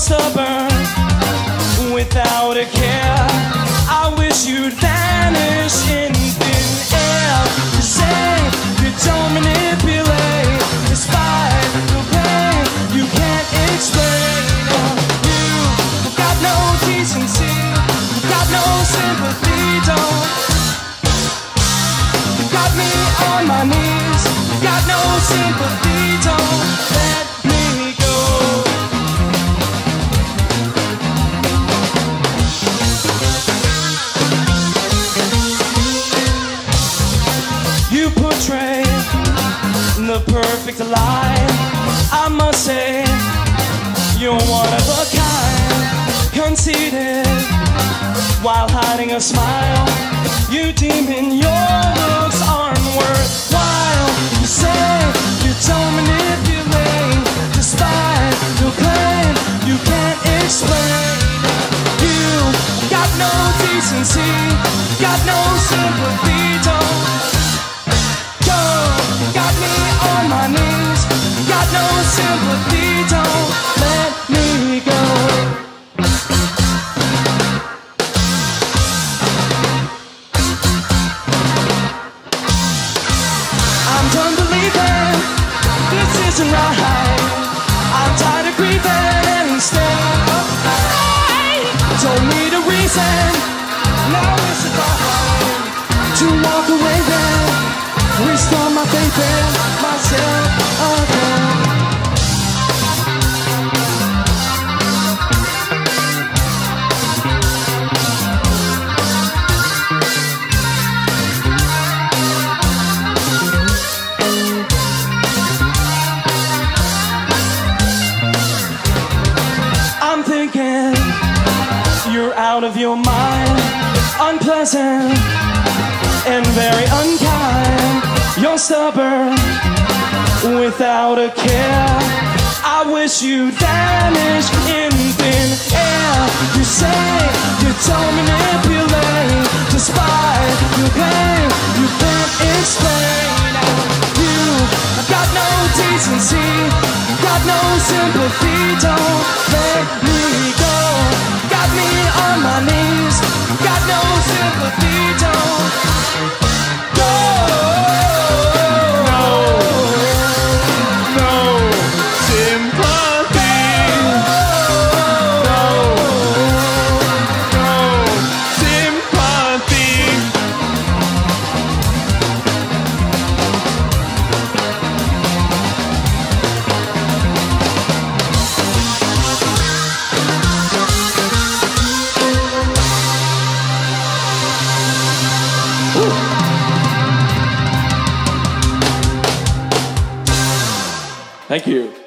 stubborn without a care. I wish you'd vanish in thin air. You say you don't manipulate, despite the pain you can't explain. You've got no decency, you've got no sympathy, don't. You got me on my knees, you've got no sympathy, don't let me go. You portray the perfect lie. I must say, you're one of a kind. Conceited while hiding a smile. You demon, your looks aren't worthwhile. You say you don't manipulate, despite the claim you can't explain. You got no decency, got no sympathy, don't. Got me on my knees, got no sympathy, don't let me go. I'm done believing this isn't right. I'm tired of grieving and staying up night. Don't need a reason, now is the time to walk away then. Restore my faith in myself again. I'm thinking you're out of your mind, unpleasant and very unkind. You're stubborn without a care. I wish you'd vanish in thin air. You say you don't manipulate, despite the pain you can't explain. You've got no decency, got no sympathy, don't let me go. Got me on my knees, got no sympathy, don't go. Thank you.